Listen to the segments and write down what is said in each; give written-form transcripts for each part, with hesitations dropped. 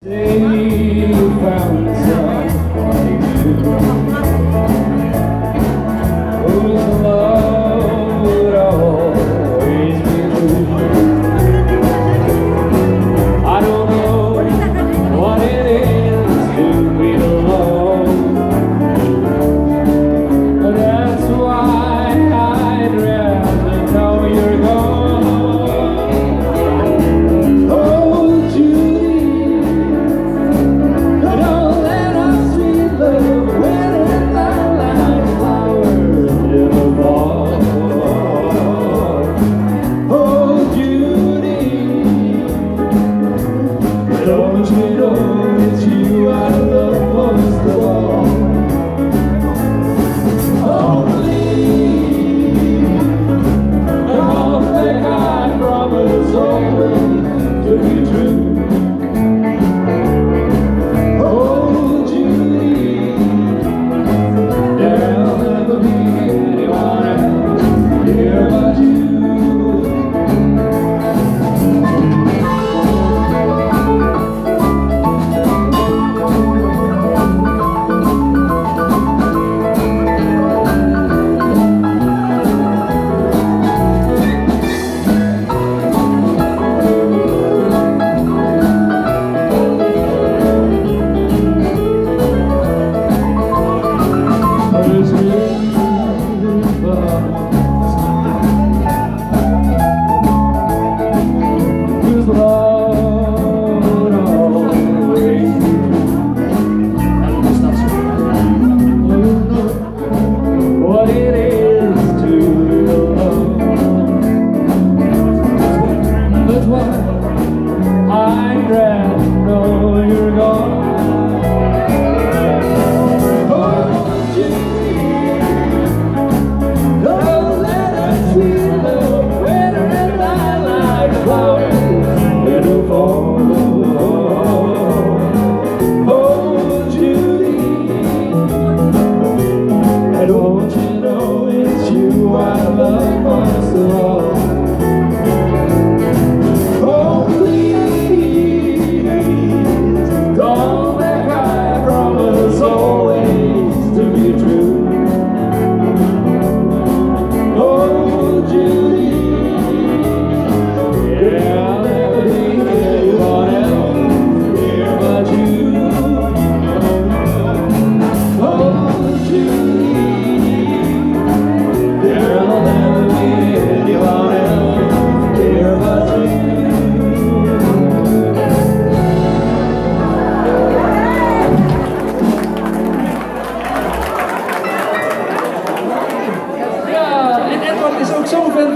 They found somebody new whose love would always be true. I don't know what it is to be alone, but that's why I'd rather know you're gone. Don't you know it's you I love most of all? Don't think I promise always to be true. Oh, Judy, there'll never be anyone else here but you. I'd rather know you're gone. Oh, Judy, don't let us sweet love wither and die like flowers in a fall. Oh, Judy, and don't you know it's you I love most of all? Is ook zo ver.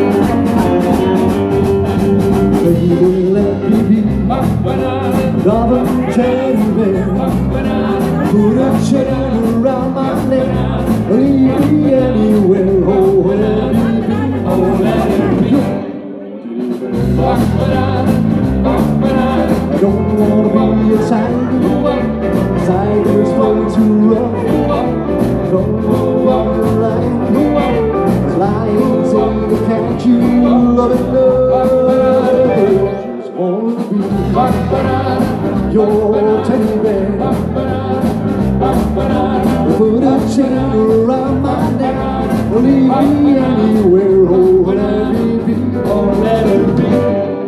Baby, let me be another teddy bear. Put a chain around my neck, leave me anywhere. Oh, let me be, oh, let me be. I don't wanna be a tiger's way too rough. Don't wanna be a lion, lions in the count you love it love. Just wanna be your teddy bear. Put a chain around my neck, leave me anywhere. Oh, let me be, oh, let it be.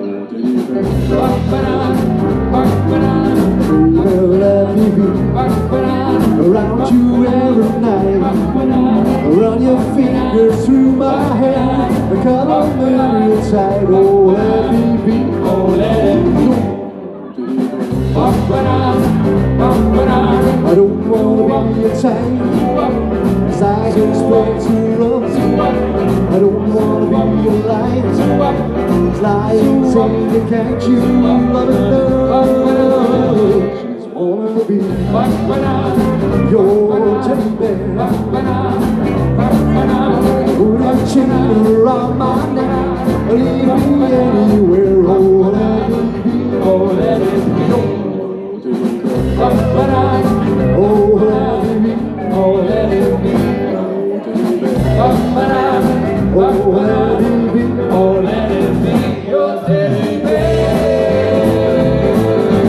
Let me be around you every night. Run your fingers through my hair, the color moon inside. Oh, let me be, oh, let it be. I don't wanna be a tiger's way too rough. I don't wanna be a lion, lions in the count you love and love. Just wanna be your teddy bear. Put a chain around my neck, leave me anywhere. Oh, let it be, oh, let it be. Oh, let it be, oh, let it be. Oh, let it be, oh, let it be your teddy bear.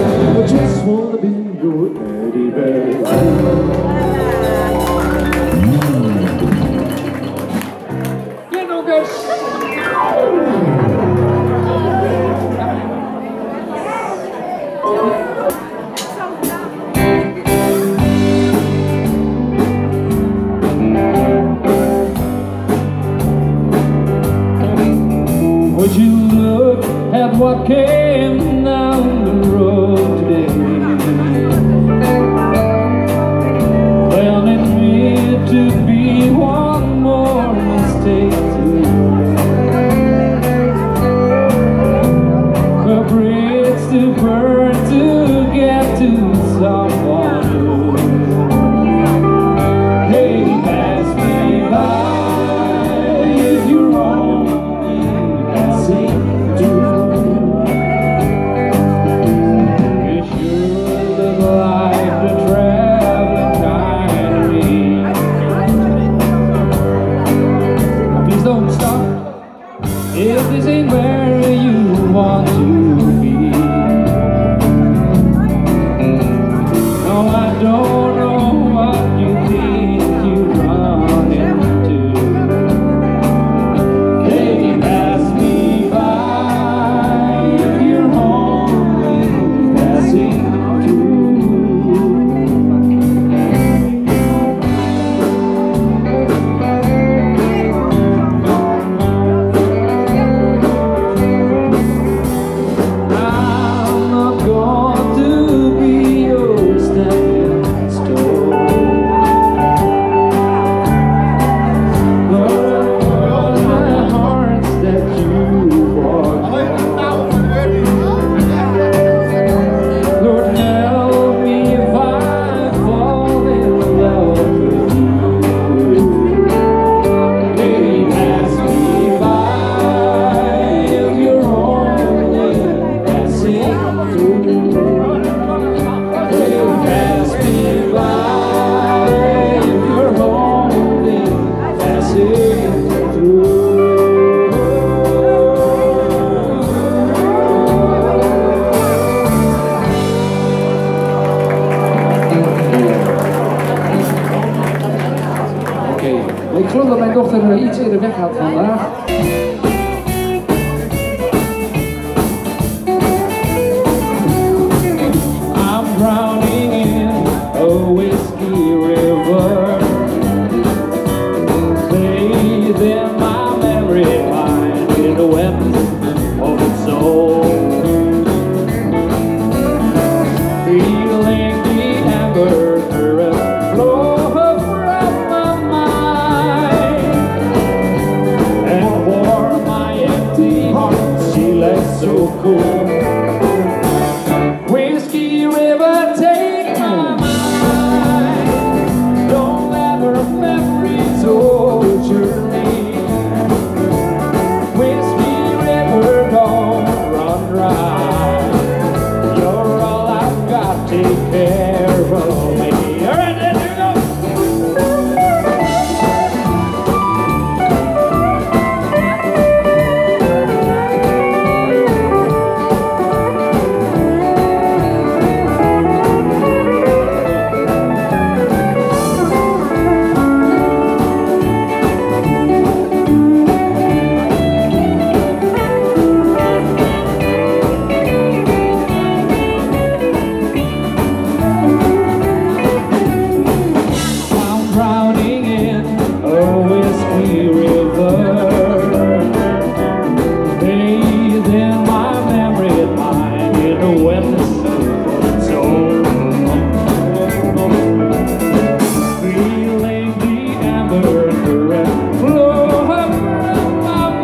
dochter iets eerder weg gaat vandaag. I'm drowning in a whiskey river, bathed in my memory line in the wetness of its soul, feeling the amber current flow from my mind, and for my empty heart she lay so cool. Whiskey River, take my mind, don't let her memory torture me. Whiskey River, don't run dry, you're all I've got, take care of me. All right, there you go. Drowning in a whiskey river, bathed in my memory and mind in the wetness of its own, feeling the amber current flow from my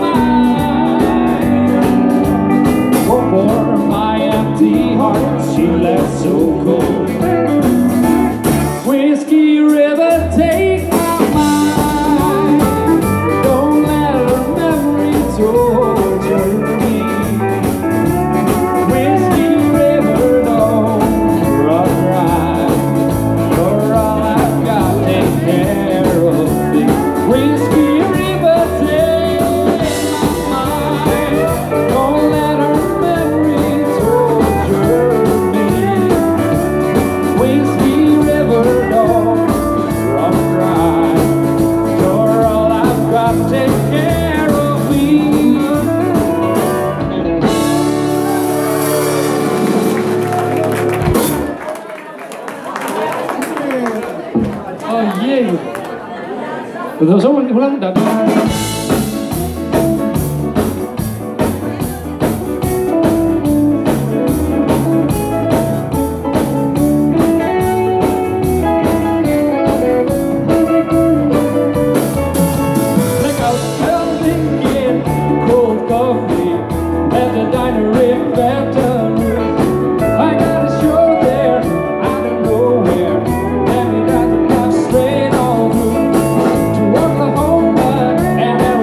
mind. Oh, for my empty heart she left so cold. Whiskey River, take my mind, don't let her memory torture me. Whiskey River, don't run dry, you're all I've got, take care of me. Whiskey River, take my mind, don't let her memory torture me. Whiskey River, don't run dry, you're all I've got, take care of me. Oh jee. Dat was zomaar, hoe lang dat? Think I'll spell thinking cold coffee at the diner in Baton Rouge. I got a show there out of nowhere, and we got to drive straight on through to Oklahoma and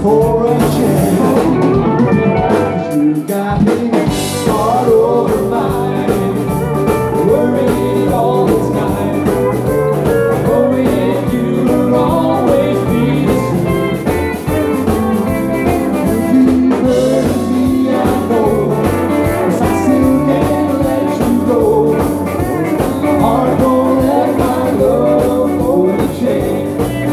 for a change. You got me hard over mine, worried all the time, hoping you would always be the same. You keep hurting me, I know, 'cause I still can't let you go. Heart won't let my love go to change.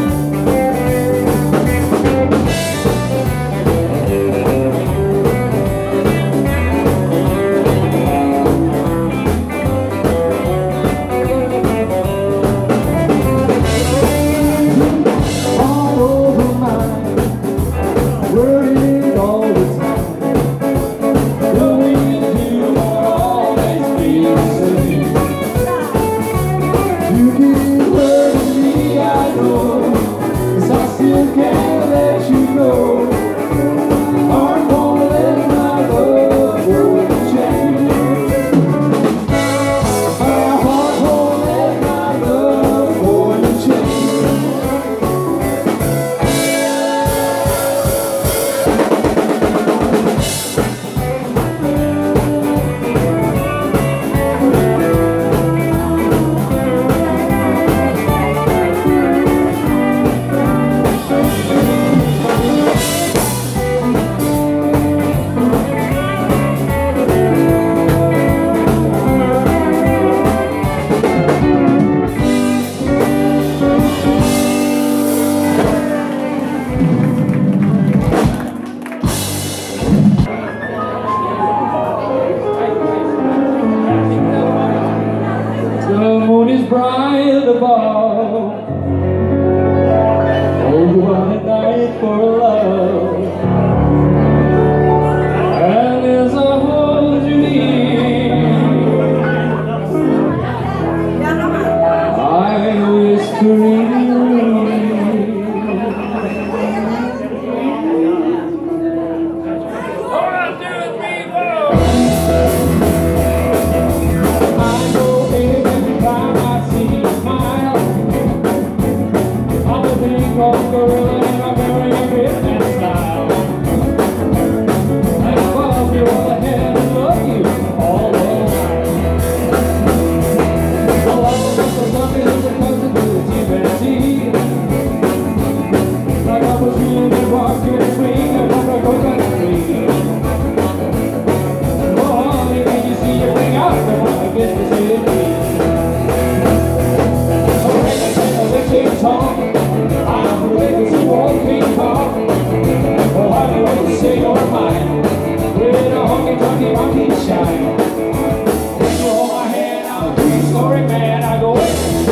Bright above, oh, what a night for love, and as I hold you near, I whisper in your ear. One, two, three, four. I go every time I see you smile. I'm a big old gorilla in a very business style. And I love you all ahead and love you all the time. The love of the sun is a cousin to the TBT. Like I was really walking a swing above a coconut tree. Oh, honey, when you see your ring out, I want to get to see it. I'm ready to walk in talk. Oh, I know what to say your mind. With a honky-tonky monkey shine. When you hold my hand, I'm a three-story man. I go,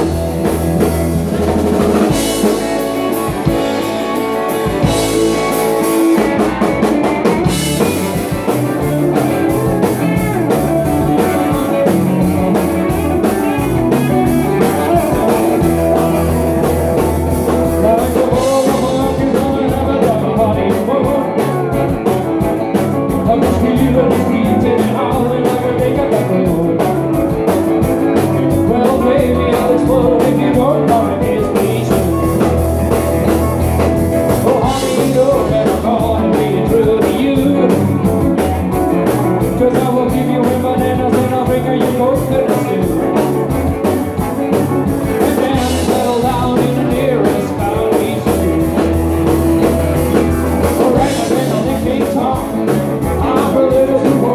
well, baby, I'll explode if you don't mind this, please. Oh, honey, you know that I'm gonna be true to you. 'Cause I will give you a bananas and I'll bring her you both to the zoo. And then settle down in the nearest county zoo. Alright, I think I'll talk. I'm a little too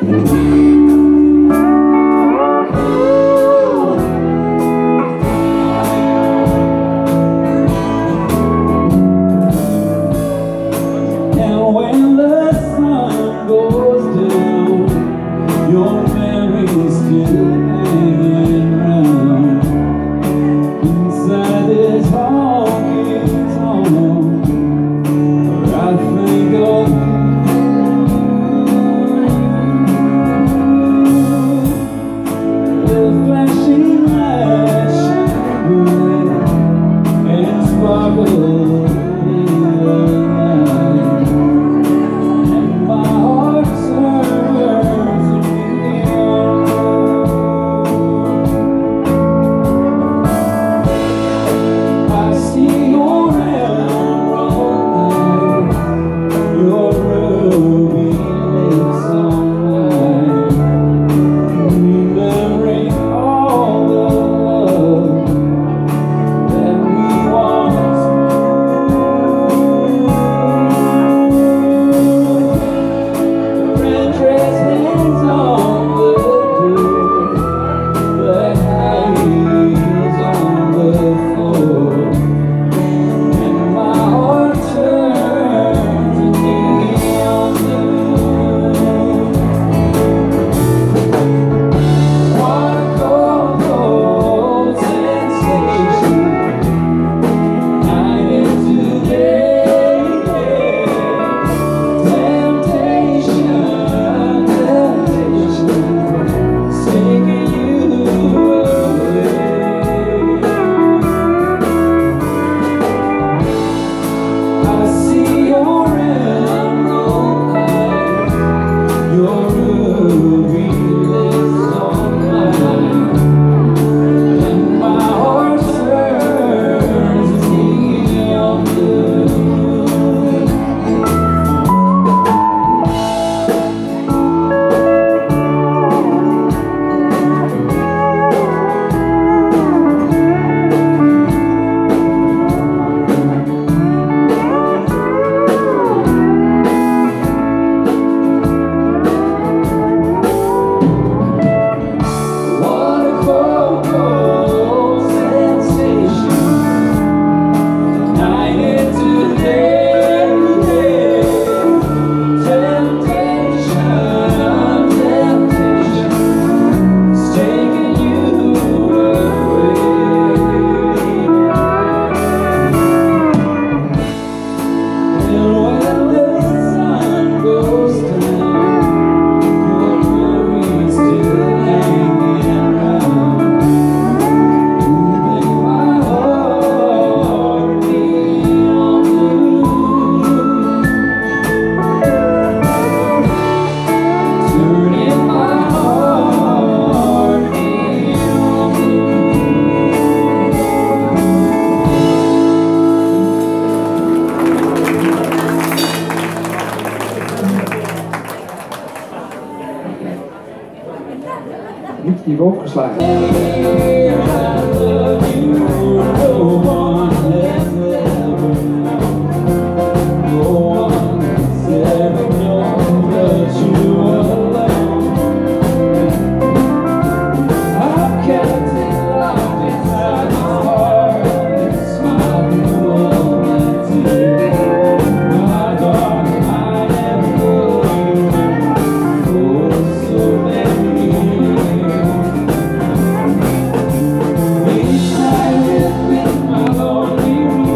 Niet die opgeslagen. Each night with my lonely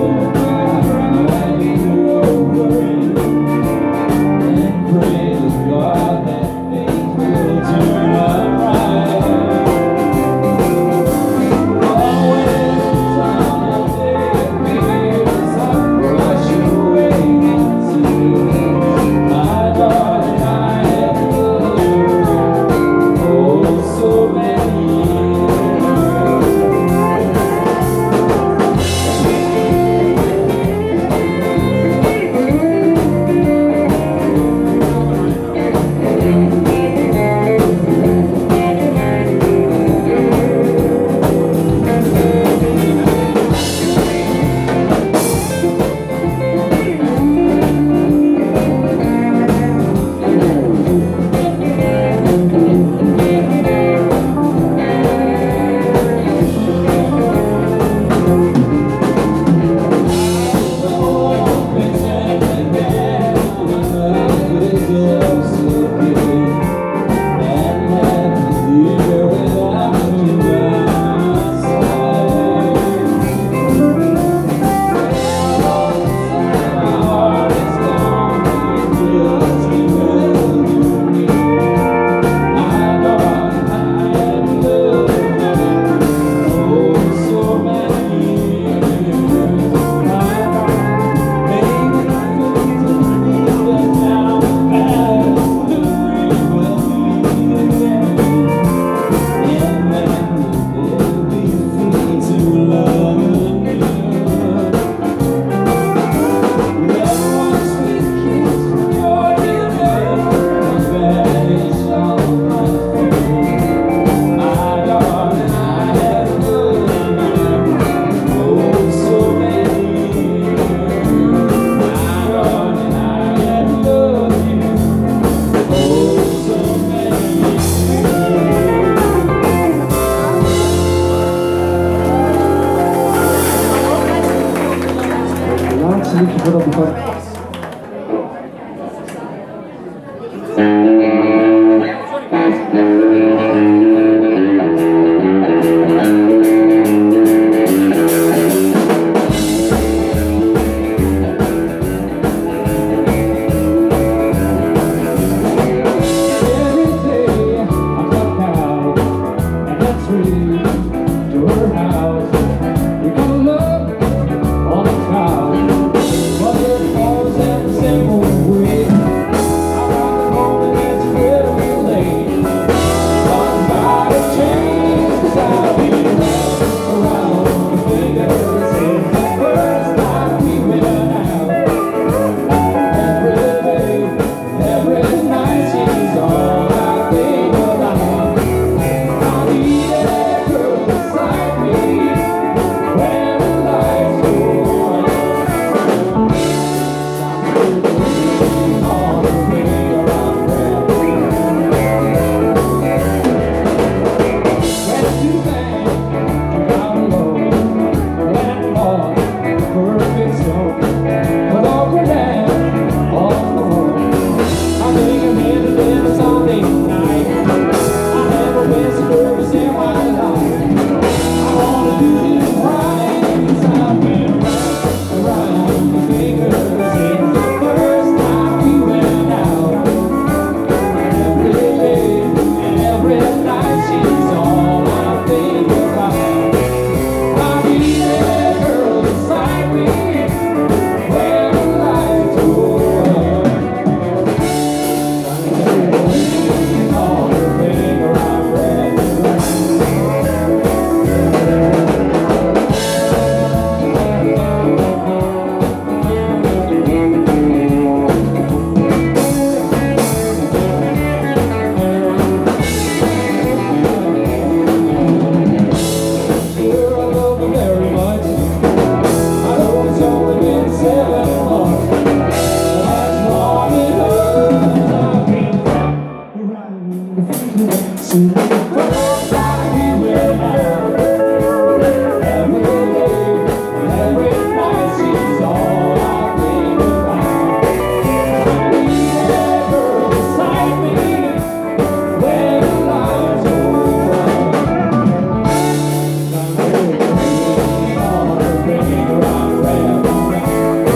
See